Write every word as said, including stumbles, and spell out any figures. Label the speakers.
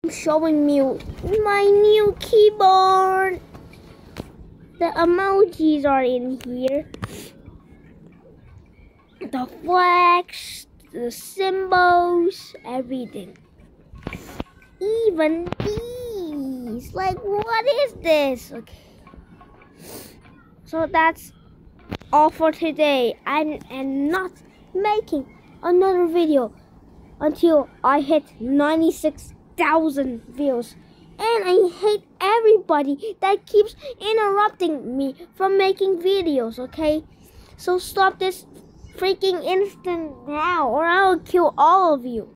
Speaker 1: Showing me my new keyboard. The emojis are in here. The flags, the symbols, everything. Even these. Like, what is this? Okay. So that's all for today. I am not making another video until I hit ninety-six thousand views. And I hate everybody that keeps interrupting me from making videos, okay? So stop this freaking instant now or I'll kill all of you.